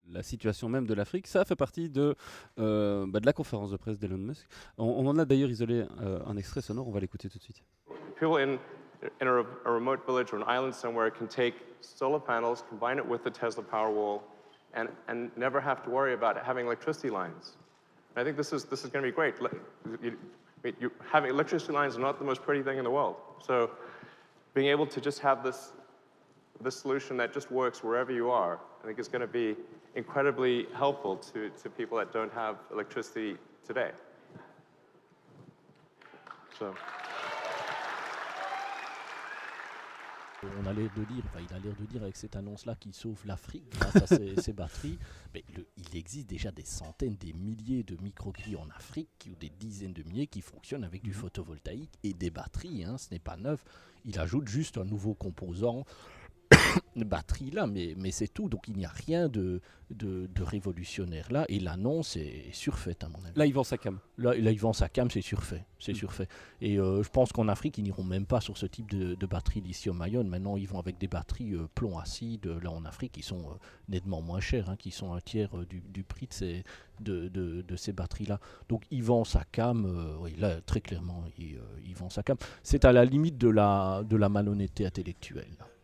la situation même de l'Afrique. Ça fait partie de la conférence de presse d'Elon Musk. On en a d'ailleurs isolé un extrait sonore, on va l'écouter tout de suite. People in a remote village or an island somewhere can take solar panels, combine it with the Tesla Powerwall, and never have to worry about having electricity lines. And I think this is going to be great. Having electricity lines are not the most pretty thing in the world. So being able to just have this solution that just works wherever you are, I think is going to be incredibly helpful to people that don't have electricity today. So. On a l'air de dire, il a l'air de dire avec cette annonce-là qu'il sauve l'Afrique grâce à ses batteries. Mais il existe déjà des centaines, des milliers de microgrids en Afrique, ou des dizaines de milliers qui fonctionnent avec du photovoltaïque et des batteries. Hein, ce n'est pas neuf. Il ajoute juste un nouveau composant de batterie là, mais c'est tout. Donc il n'y a rien de révolutionnaire là. Et l'annonce est surfaite à mon avis. Là, il vend sa cam. Là, il vend sa cam, c'est surfait. C'est surfait. Et je pense qu'en Afrique, ils n'iront même pas sur ce type de batterie lithium-ion. Maintenant, ils vont avec des batteries plomb acide. Là, en Afrique, qui sont nettement moins chères, hein, qui sont un tiers du prix de ces batteries-là. Donc, il vend sa cam. Oui, là, très clairement, il vend sa cam. C'est à la limite de la malhonnêteté intellectuelle. Là.